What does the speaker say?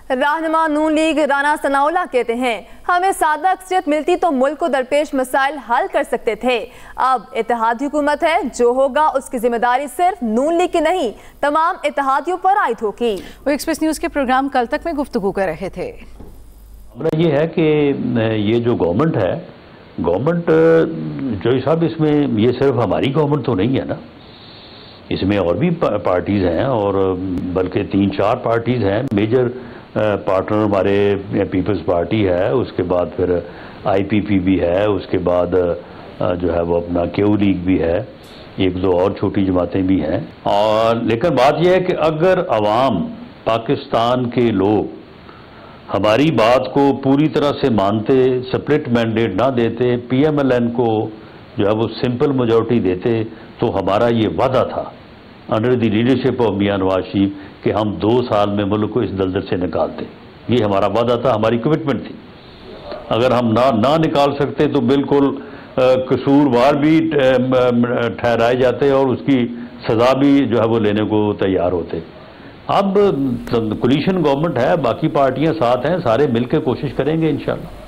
रहनुमा नून लीग राना सनाउल्लाह कहते हैं, हमें सादा अक्सरियत मिलती तो मुल्क को दरपेश मसाइल हल कर सकते थे। अब इत्तेहादी हुकूमत है, जो होगा उसकी जिम्मेदारी सिर्फ नून लीग की नहीं, तमाम इत्तेहादियों पर आयद होगी। वो एक्सप्रेस न्यूज के प्रोग्राम कल तक में गुफ्तगू कर रहे थे। ये है कि ये जो गवर्नमेंट है, गवर्नमेंट जो साहब, इसमें ये सिर्फ हमारी गवर्नमेंट तो नहीं है ना, इसमें और भी पार्टीज हैं, और बल्कि 3-4 पार्टीज हैं। मेजर पार्टनर हमारे पीपल्स पार्टी है, उसके बाद फिर IPP भी है, उसके बाद जो है वो अपना क्यू लीग भी है, 1-2 और छोटी जमातें भी हैं। और लेकिन बात यह है कि अगर अवाम, पाकिस्तान के लोग हमारी बात को पूरी तरह से मानते, स्प्लिट मैंडेट ना देते, PMLN को जो है वो सिंपल मेजॉरिटी देते, तो हमारा ये वादा था under the leadership of Mian Nawaz Sharif कि हम 2 साल में मुल्क को इस दलदल से निकालते। ये हमारा वादा था, हमारी कमिटमेंट थी। अगर हम ना निकाल सकते तो बिल्कुल कसूरवार भी ठहराए जाते और उसकी सजा भी जो है वो लेने को तैयार होते। अब कोलिशन गवर्नमेंट है, बाकी पार्टियां साथ हैं, सारे मिलकर कोशिश करेंगे इंशाल्लाह।